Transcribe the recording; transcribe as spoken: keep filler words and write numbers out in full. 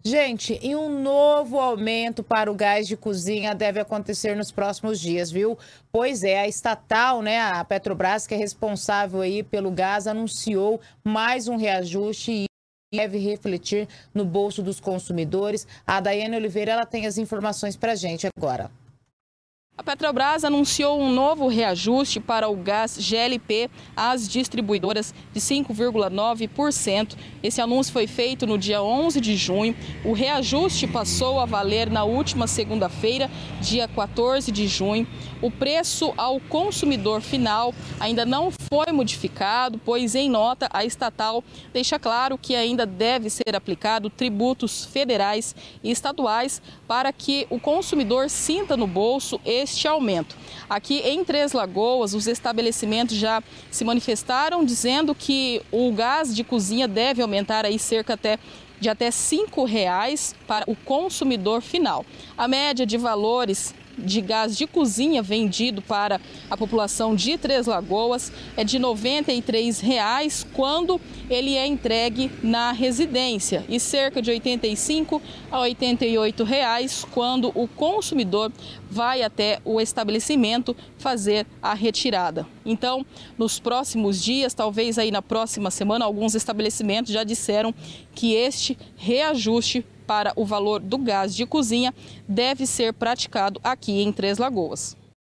Gente, e um novo aumento para o gás de cozinha deve acontecer nos próximos dias, viu? Pois é, a estatal, né, a Petrobras, que é responsável aí pelo gás, anunciou mais um reajuste e deve refletir no bolso dos consumidores. A Daiane Oliveira, ela tem as informações para a gente agora. A Petrobras anunciou um novo reajuste para o gás G L P às distribuidoras de cinco vírgula nove por cento. Esse anúncio foi feito no dia onze de junho. O reajuste passou a valer na última segunda-feira, dia quatorze de junho. O preço ao consumidor final ainda não foi modificado, pois em nota a estatal deixa claro que ainda deve ser aplicado tributos federais e estaduais para que o consumidor sinta no bolso este aumento. Aqui em Três Lagoas, os estabelecimentos já se manifestaram dizendo que o gás de cozinha deve aumentar aí cerca até de até cinco reais para o consumidor final. A média de valores de gás de cozinha vendido para a população de Três Lagoas é de noventa e três reais quando ele é entregue na residência e cerca de oitenta e cinco a oitenta e oito reais quando o consumidor vai até o estabelecimento fazer a retirada. Então, nos próximos dias, talvez aí na próxima semana, alguns estabelecimentos já disseram que este reajuste para o valor do gás de cozinha deve ser praticado aqui em Três Lagoas.